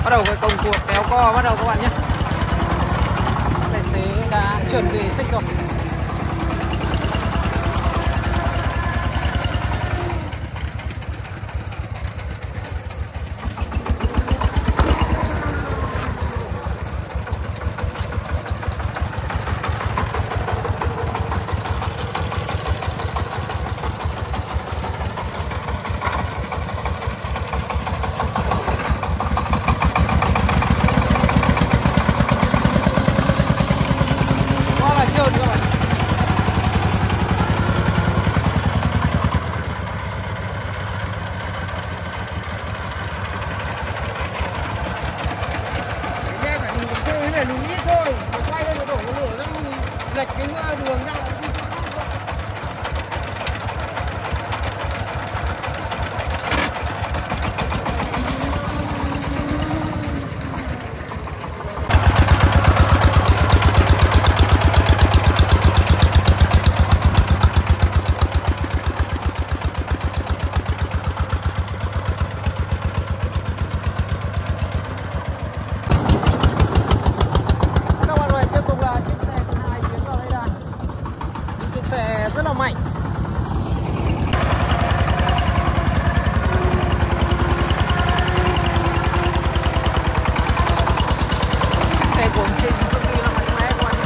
Bắt đầu cái công cuộc kéo co bắt đầu các bạn nhé. Tài xế đã chuẩn bị xích rồi. Lệch cái đường ra. Rất là mạnh. Xe của ông Trinh cực kỳ là mạnh mẽ các bạn.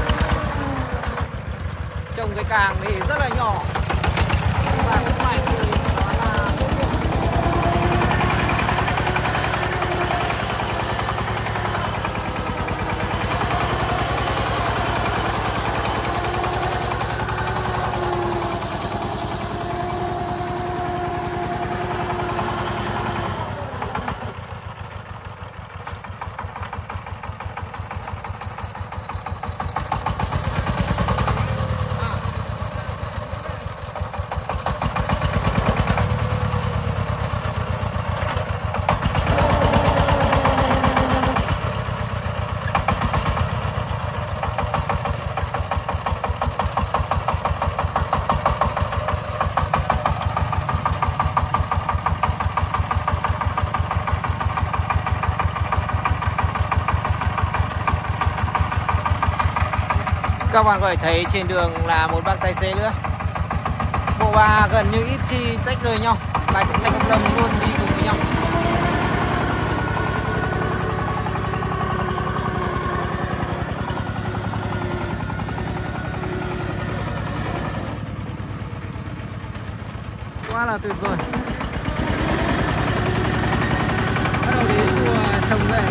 Trồng cái càng thì rất là nhỏ và sức mạnh thì nó là tốt nhất. Các bạn có thể thấy trên đường là một bác tài xế nữa. Bộ ba gần như ít khi tách rời nhau, và chiếc xe Công luôn đi cùng với nhau. Quá là tuyệt vời. Bắt đầu đến mùa trồng về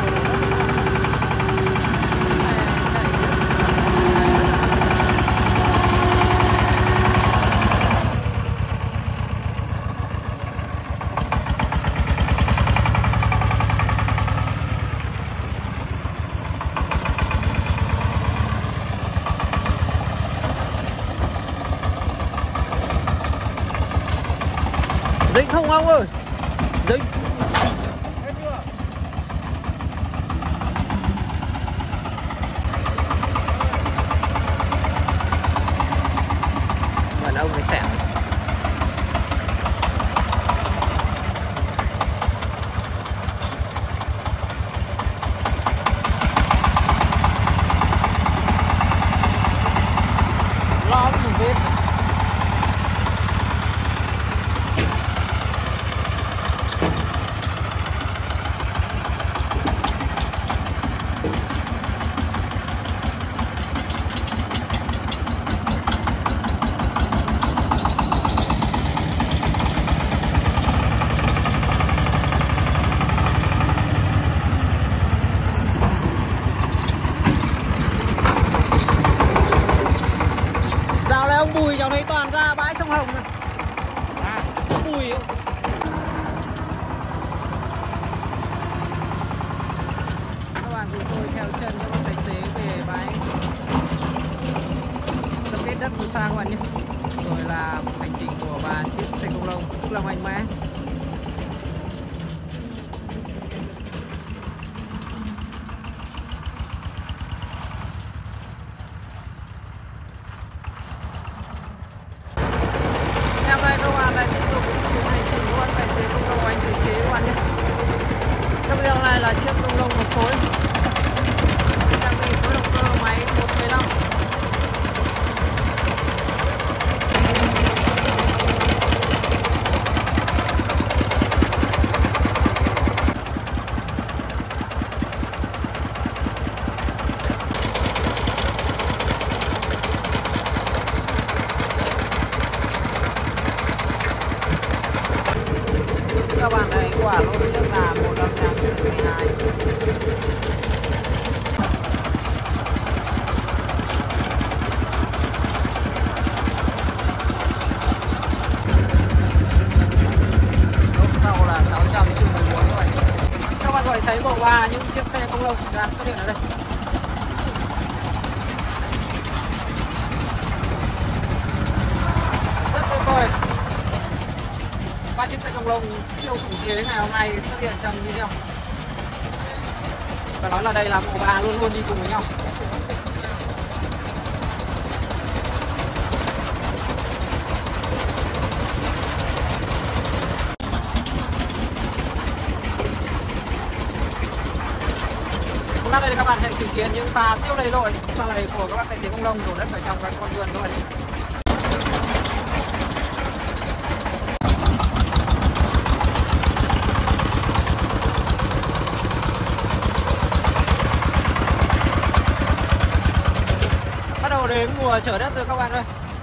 dính không ông ơi? Dính. Hết chưa? Vẫn ông cái xẻng. Lo một vết. Bùi cháu thấy toàn ra bãi sông Hồng này. Bùi ấy. Các bạn cùng tôi theo chân cho các tài xế về bãi tập kết đất phù sa các bạn nhé. Rồi là hành trình của bà chiếc xe Công Long rất là mạnh mẽ. Hôm nay các bạn lại tiếp tục chuyến hành trình của anh tài xế Công Long, anh tự chế các bạn nhé. Trong video này là chiếc các bạn thấy quả lô trước là 155 sau là 600 triệu 14 rồi. Các bạn có thể thấy bộ ba những chiếc xe công nông đang xuất hiện ở đây. Rất tuyệt vời. Ba chiếc xe công nông siêu khủng chế ngày hôm nay xuất hiện trong video. Và nói là đây là bộ ba luôn luôn đi cùng với nhau. Đây thì các bạn sẽ chứng kiến những pha siêu lầy lội sau này của các bác tài xế công nông đổ đất vào trong các con vườn thôi. Bắt đầu đến mùa chở đất rồi các bạn ơi.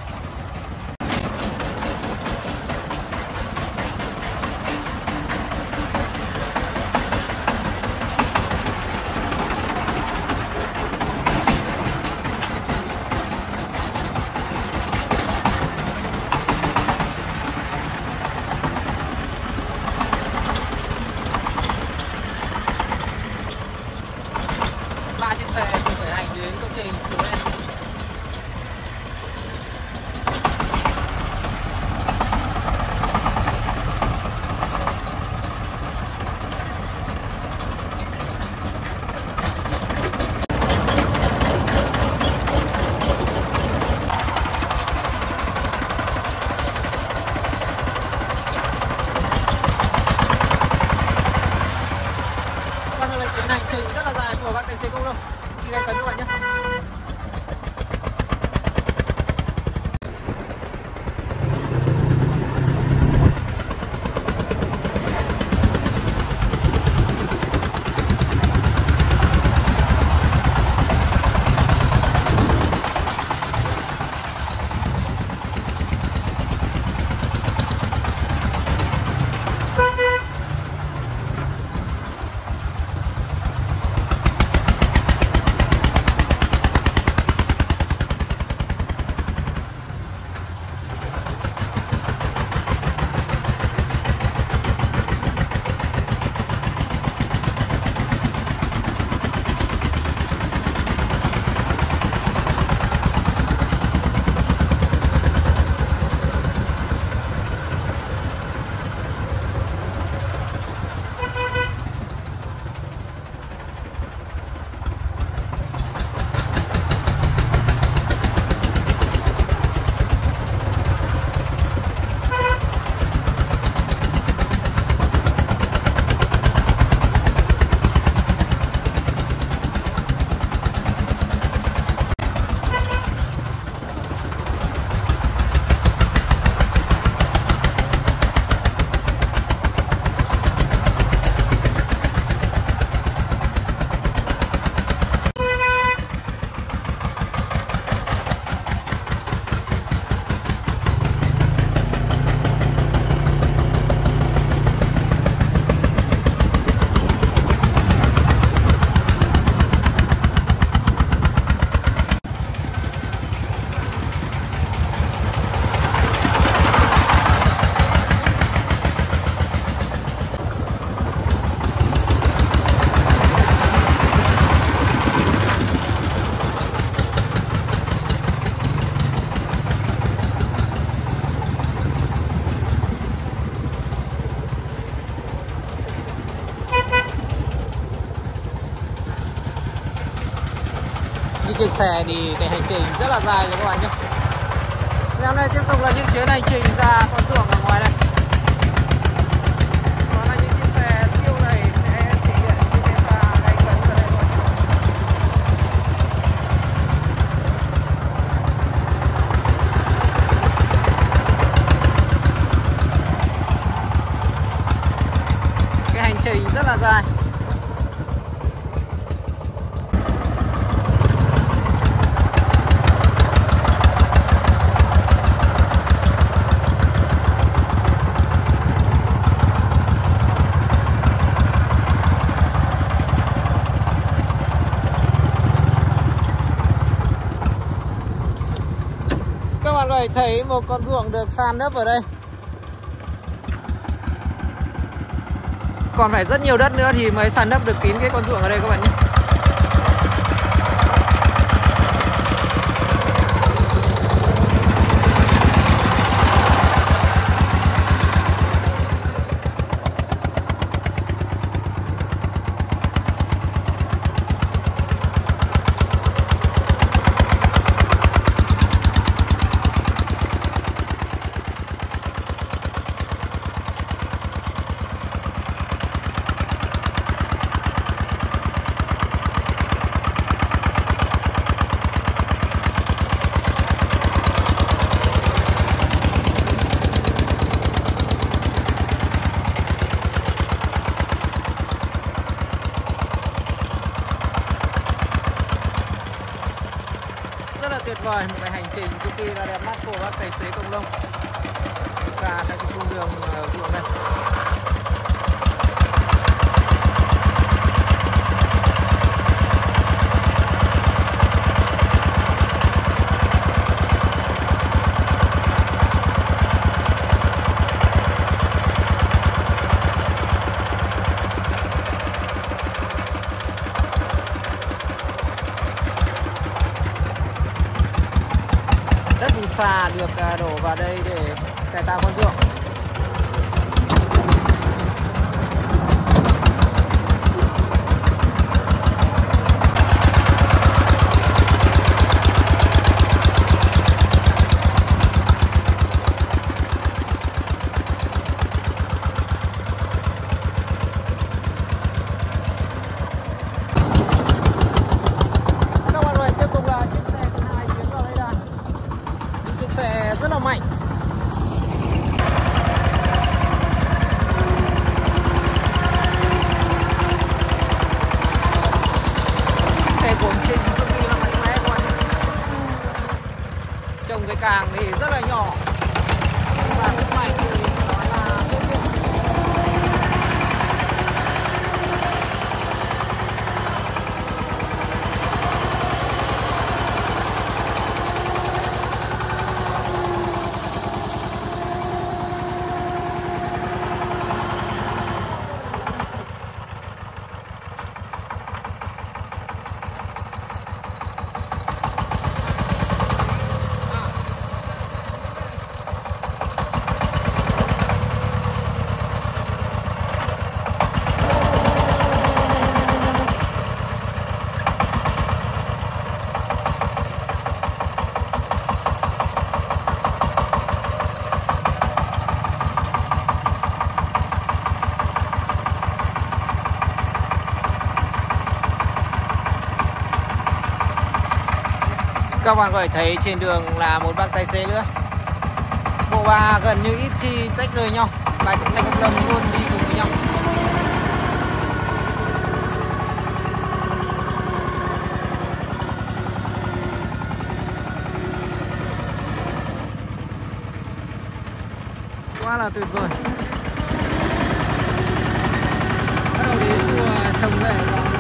Ba chiếc xe cùng khởi hành đến công trình Hiếu lên. Và giờ là chuyến hành trình rất là dài của bác tài xế công nông đi gánh cấn các bạn nhé. Những chiếc xe đi cái hành trình rất là dài rồi các bạn nhé. Ngày hôm nay tiếp tục là những chuyến hành trình ra con ruộng ở ngoài đây. Đó là những chiếc xe siêu này sẽ thể hiện những cái pha gánh cấn ở đây luôn. Cái hành trình rất là dài. thấy một con ruộng được san lấp ở đây. Còn phải rất nhiều đất nữa thì mới san lấp được kín cái con ruộng ở đây các bạn nhé. Tuyệt vời, một cái hành trình cực kỳ là đẹp mắt của các tài xế công nông và các cung đường ruộng đây. Xà được đổ vào đây để cải tạo con ruộng. Các bạn ơi, tiếp tục là chiếc xe thứ hai tiến vào đây là chiếc xe rất là mạnh. Chiếc xe của ông Trinh cực kỳ là mạnh mẽ các bạn. Trông cái càng thì rất là nhỏ và sức mạnh thì nói là vô cùng. Các bạn có thể thấy trên đường là một bác tài xế nữa. Bộ ba gần như ít khi tách rời nhau, ba chiếc xe công nông luôn đi cùng với nhau. Quá là tuyệt vời. Bắt đầu đến mùa trồng về.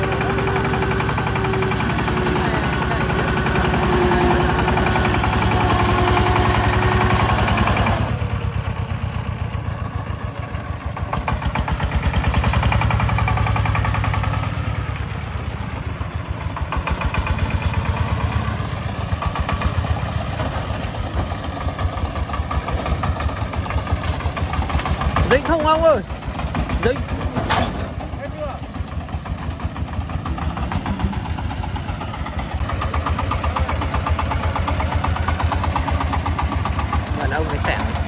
Dính không ông ơi? Dính. Hết chưa? Gần ông cái xẻng này.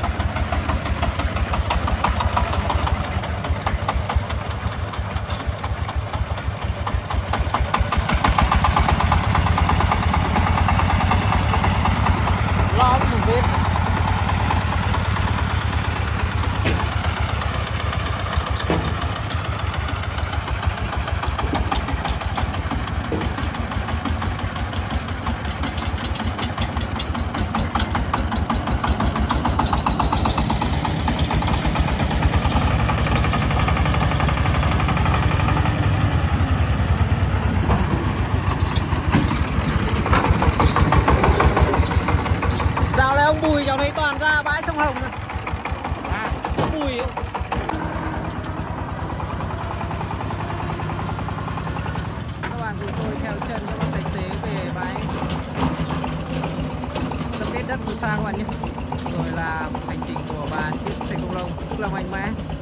Lo một biết. Không bùi cháu thấy toàn ra bãi sông Hồng rồi. Bùi ấy. Các bạn cùng tôi theo chân các bạn tài xế về bãi tập kết đất phù sa các bạn nhé. Rồi là hành trình của bà chiếc xe công nông rất là mạnh mẽ.